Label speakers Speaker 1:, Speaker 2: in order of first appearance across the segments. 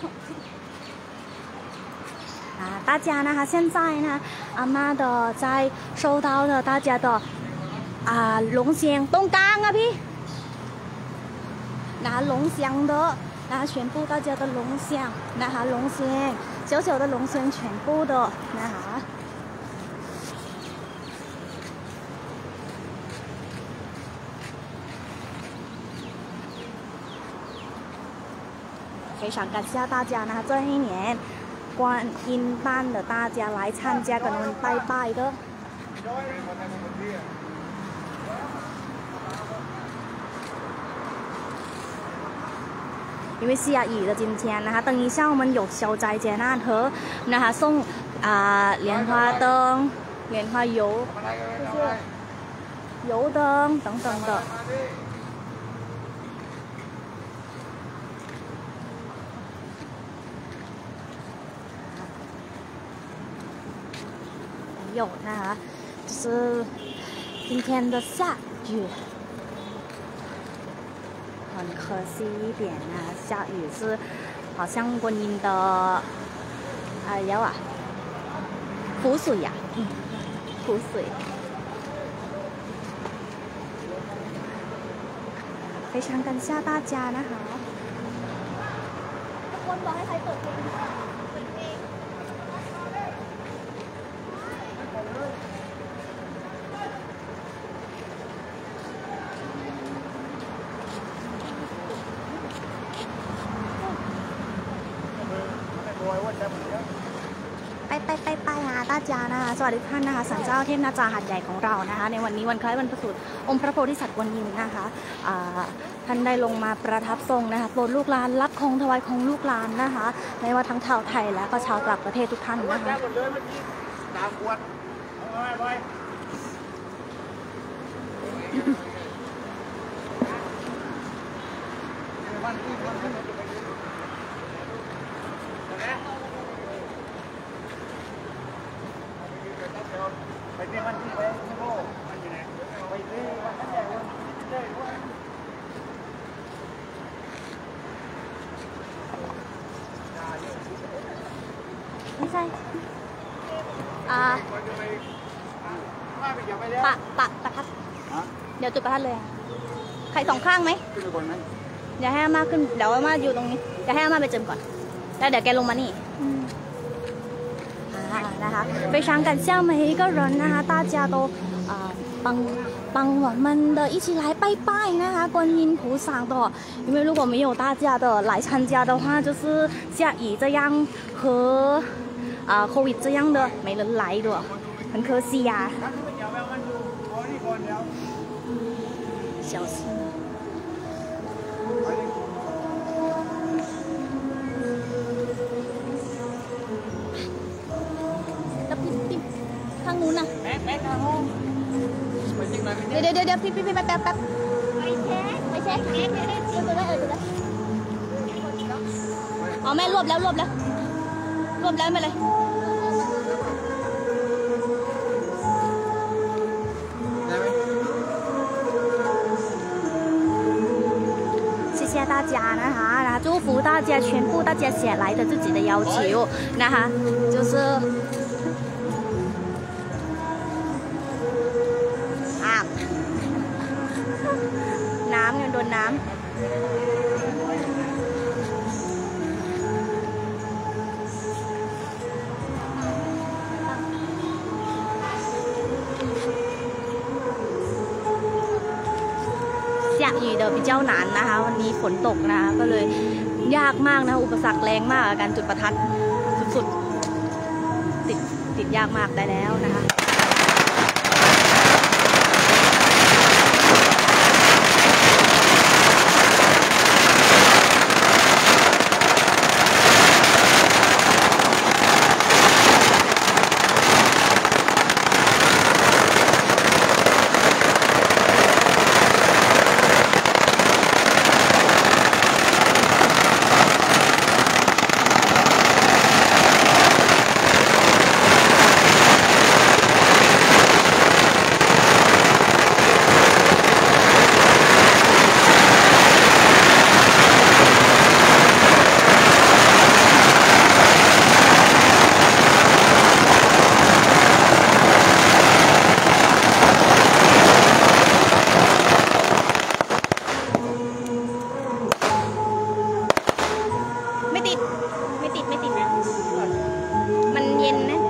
Speaker 1: 大家呢，现在呢，阿妈的在收到的大家的龙香东港啊พี่拿龙香的拿全部大家的龙香拿龙香小小的龙香全部的拿非常感谢大家呢这一年观音班的大家来参加跟我们拜拜的因为下雨的今天等一下我们有消灾解难和送莲花灯、莲花油，就是油灯等等的。有就是今天的下雨。很可惜一点下雨是好像观音的湖水呀，湖水。非常感谢大家นะคะทุกคนบอกให้ใครเปิดเพลงไปหา大家นะคะสวัสดีท่านนะคะศาลเจ้าเทพนาจาหัดใหญ่ของเรานะคะในวันนี้วันคล้ายวันประสูติองค์พระโพธิสัตว์กวนอิมนะคะท่านได้ลงมาประทับทรงนะคะโปรดลูกหลานรับของถวายของลูกหลานนะคะไม่ว่าทั้งชาวไทยและก็ชาวต่างประเทศทุกท่านนะคะไม่ใช่ประทัดเดี๋ยวจุดประทัดเลยใครสองข้างไหมเดี๋ยวให้อาม่าขึ้นเดี๋ยวอาม่าอยู่ตรงนี้เดี๋ยวให้อาม่าไปเจิมก่อนแล้วเดี๋ยวแกลงมานี่นะคะ非常感谢每一个人นะคะ大家都帮我们的一起来拜拜นะคะ观音菩萨的因为如果没有大家的来参加的话就是下雨这样和COVID 这样的没人来的很可惜呀小心ข้างนู้นน่ะเดี๋ยวพี่แป๊บไปเช็คเดี๋ยวดูได้อ๋อแม่รวบแล้วมาเลย谢谢大家นะคะ祝福大家全部大家写来的自己的要求นะคะ就是น้ำโดนน้ำ下雨的比较难นะคะวันนี้ฝนตกนะคะก็เลยยากมากนะอุปสรรคแรงมากการจุดประทัดสุดๆติดยากมากได้แล้วนะคะติดไม่ติดนะมันเย็นนะ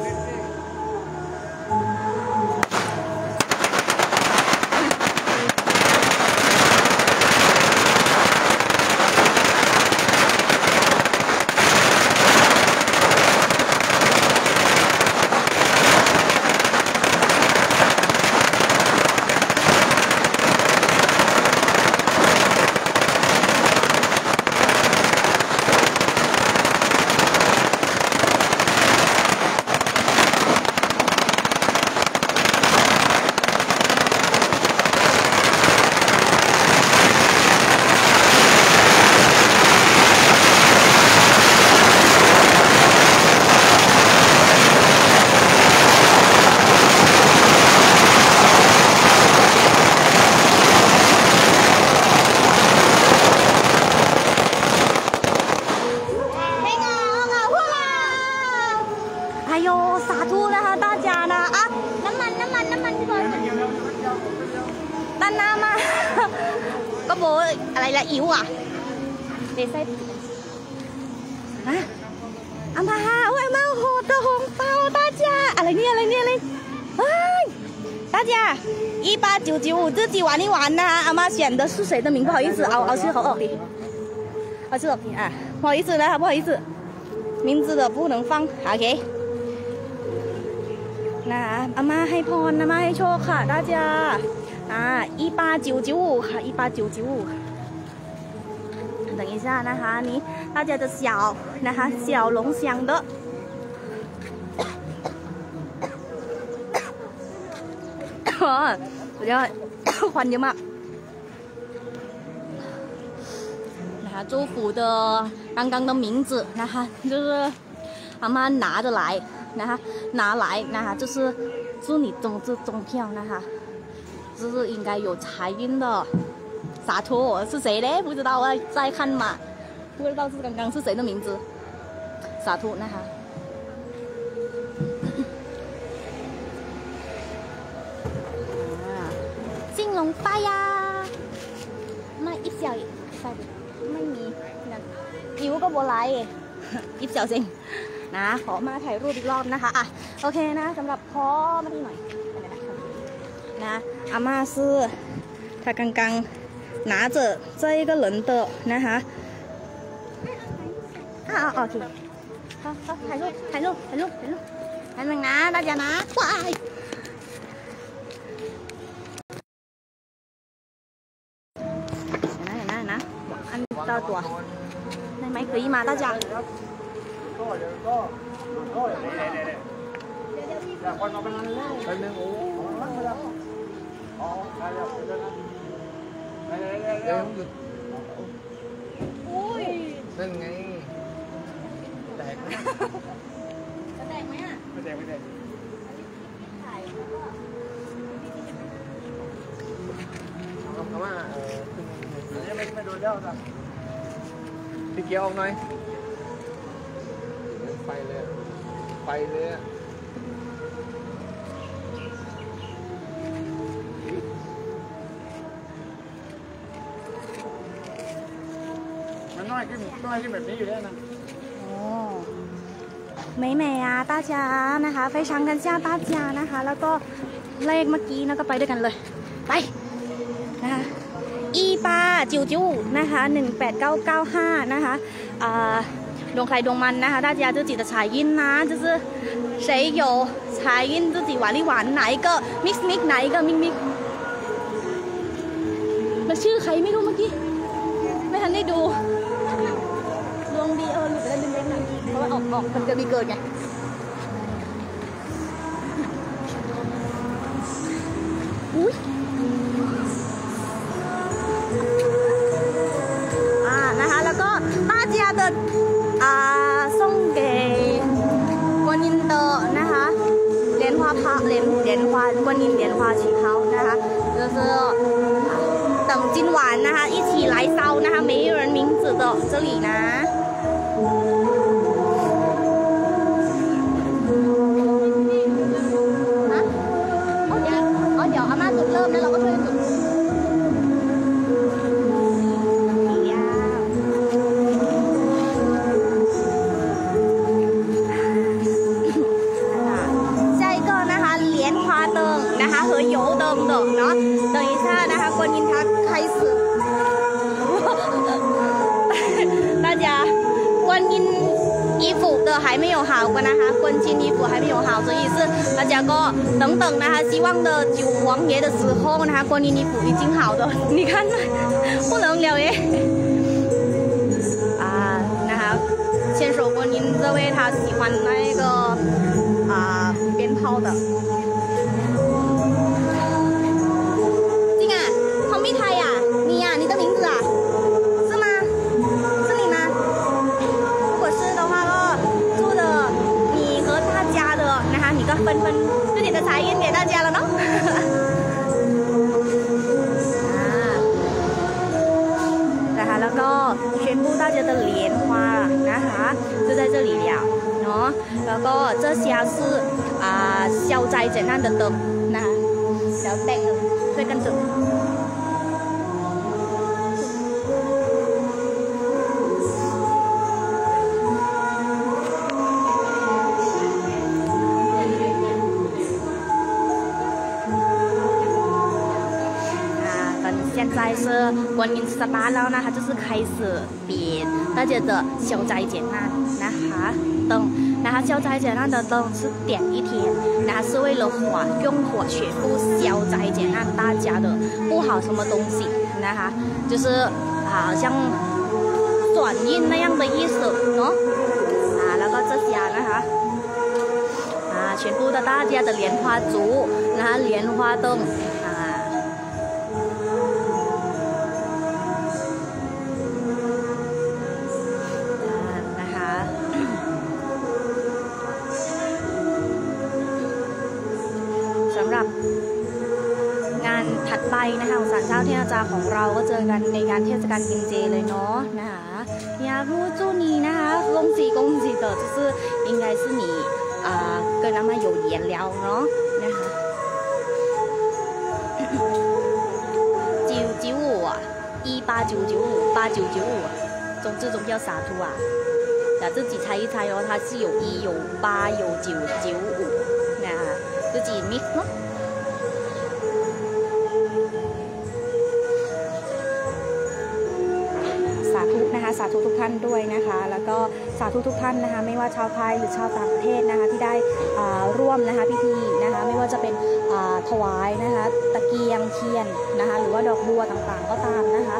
Speaker 1: สาธุนะคะ大家นะอ่ะน้ำมันพี่บอลด้านหน้ามาก็โบอะไรละอิ๋วอ่ะเดซอามาโอ้ยมาโหดหงเปา大家อะไรเนี่ยเฮ้ย大家18995自己玩一玩呐阿妈选的是谁的名不好意思เอาชื่อเขาออกดิเอาชื่อออกดิอ่ะ不好意思นะคะ不好意思名字的不能放 OKนะอาม่าให้พรอาม่าให้โชคค่ะ大家18995ค่ะ18995等一下นะคะนี้大家的小นะคะ小龙祥的สุดยอดควันเยอะมากนะคะ祝福的刚刚的名字นะคะ就是阿妈拿着来นะคะ拿来นะคะ就是祝你中票นะคะ就是应该有财运的洒脱是谁嘞不知道啊再看嘛不知道是刚刚是谁的名字洒脱นะคะ金龙发呀มาอีกเสี่ยวใส่ไม่มีนั่นอิ๋วก็โบไลอีกเสี่ยวสินะขอมาถ่ายรูปอีกรอบนะคะอ่ะโอเคนะสำหรับพ่อมาที่หน่อยนะอาม่าซื้อ他刚刚拿着这一个人的นะคะโอเค好ถ่ายรูปให้มึงนะ大家นะว้ายเห็นนะอันตัวได้ไหม可以吗大家อยากคนมาเป็นนั่นเลยเป็นหนึ่งโอ้รักไปแล้วอ๋อได้แล้วเดี๋ยวนะเดี๋ยวหยุดอุ้ยนั่นไงแตกไหมจะแตกไหมอ่ะไม่แตกถ่ายเขาว่าไม่โดนเจ้าจ้ะพี่เกียวออกหน่อยไปเลยมันน้อยขึ้นแบบนี้อยู่แล้วนะ美啊大家นะคะ非常感谢大家นะคะแล้วก็เลขเมื่อกี้นะก็ไปด้วยกันเลยไปนะคะ18995นะคะนะคะดวงใครดวงมันนะคะ大家自己的财运呐就是谁有财运自己玩一玩哪一个 mix 哪一个 mix มันชื่อใครไม่รู้เมื่อกี้ไม่ทันได้ดูดวงดีอยู่ไปได้เล่นๆนะเพราะว่าออกมันจะมีเกิดไงอุ้ยนะคะแล้วก็大家的送给观音的นะคะ莲花趴莲花观音莲花旗袍นะคะ就是等今晚นะคะ一起来烧นะคะ没有人名字的这里นะเดี๋ยวอาม่าจุดเริ่มแล้วเราก็ช่วยจุดน还没有好过นะคะ关进衣服还没有好所以是大家ก็等等นะคะ希望的九王爷的时候นะคะ观音衣服已经好的你看不能了耶啊นะคะ牵手观音这位他喜欢那个鞭炮的จริง啊เขาไม่ไทย啊你啊你的名字啊是吗是你吗如果是的话ก็祝的你和大家的นะคะ你ก็分自己的财运给大家了เนาะนะคะแล้วก็全部大家的莲花นะคะ就在这里了เนาะแล้วก็这些是消灾解难的灯นะคะแล้วแต่งช่วยกันจุด现在是观音สตาร์ทแล้วนะคะ就是开始点大家的消灾解难นะคะ灯นะคะ消灾解难的灯是点一天นะคะ是为了用火全部消灾解难大家的不好什么东西นะคะ就是好像转运那样的意思เนาะแล้วก็这些นะคะ全部的大家的莲花烛นะคะ莲花灯สำหรับงานถัดไปนะคะของศาลเจ้าเทพจาของเราก็เจอกันในงานเทศกาลกินเจเลยเนาะนะคะอยากรู้祝你นะคะ恭喜的就是应该是你跟他们有缘了เนาะนะคะ995189958995中这种叫啥图啊自己猜一猜哦它是有1有8有995นะคะ自己 mix เนาะสาธุนะคะสาธุทุกท่านด้วยนะคะแล้วก็สาธุทุกท่านนะคะไม่ว่าชาวไทยหรือชาวต่างประเทศนะคะที่ได้ร่วมนะคะพิธีนะคะไม่ว่าจะเป็นถวายนะคะตะเกียงเทียนนะคะหรือว่าดอกบัวต่างๆก็ตามนะคะ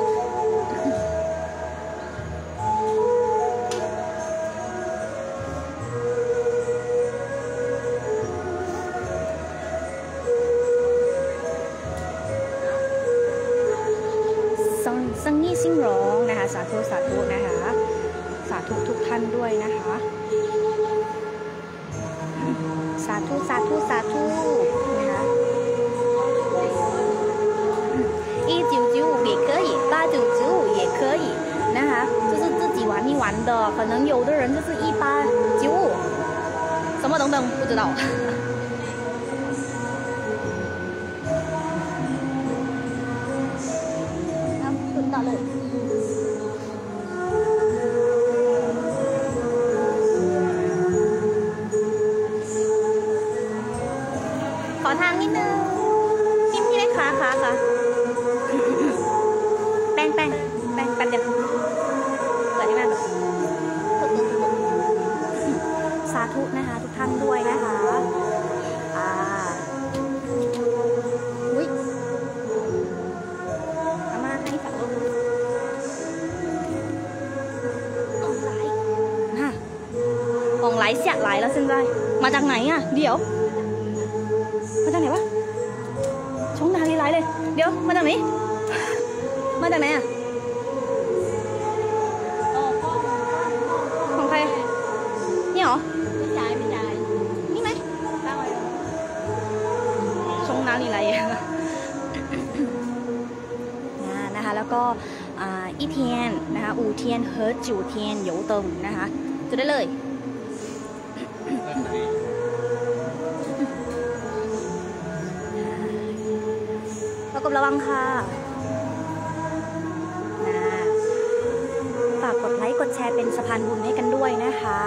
Speaker 1: สังงีซิ่งร้องนะคะสาธุนะคะสาธุทุกท่านด้วยนะคะสาธุนะคะ199也可以899也可以นะคะ就是自己玩一玩的可能有的人就是1895什么等等不知道ขอทางนิดนึงพี่เล็กขาแป้งแป๊บเดียวเปิดให้มันสาธุนะคะทุกท่านด้วยนะคะอุ้ยเอามาให้ฝั่งลูกของไหลเสียไหลแล้ว现在มาจากไหนอ่ะเดี๋ยวมาจากไหนวะช่องทางนี้ไหลเลยเดี๋ยวมาจากไหนมาจากไหนอ่ะของใครนี่เหรอไม่จ่ายนี่ไหมช่องน้ำนี่ไหลนะคะแล้วก็อีเทียนนะคะอูเทียนเฮิร์ตจิวเทียนโยเติมนะคะจะได้เลยประกบระวังค่ะฝากกดไลค์กดแชร์เป็นสะพานบุญให้กันด้วยนะคะ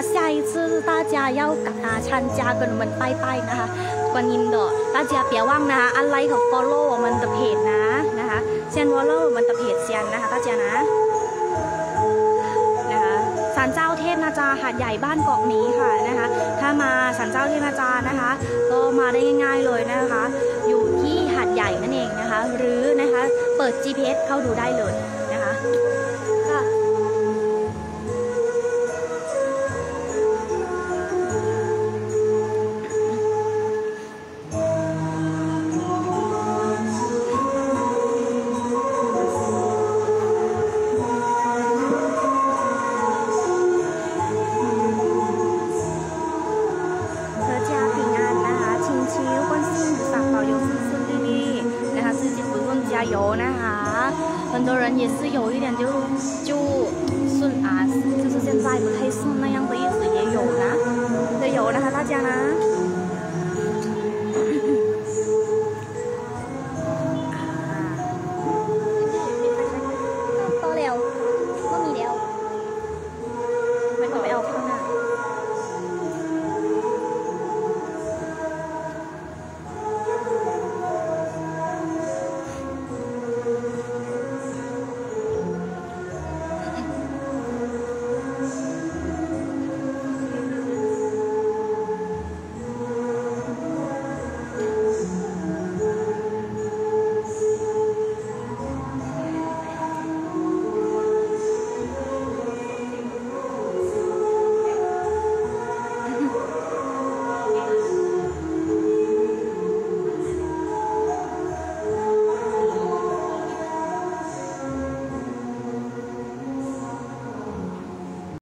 Speaker 1: 下一次大家要参加跟我们拜拜นะคะ观音的大家别忘นะคะ按 like 和 follow 我们的 page นะคะ先 follow 我们的 page 先นะคะ大家นะคะศาลเจ้าเทพนาจาหาดใหญ่บ้านเกาะนี้ค่ะนะคะถ้ามาศาลเจ้าเทพนาจานะคะก็มาได้ง่ายๆเลยนะคะอยู่ที่หาดใหญ่นั่นเองนะคะหรือนะคะเปิด GPS เข้าดูได้เลยนะคะค่ะ油นะคะ很多人也是有一点就顺就是现在不太顺那样的意思也有นะจะ有นะคะ大家นะ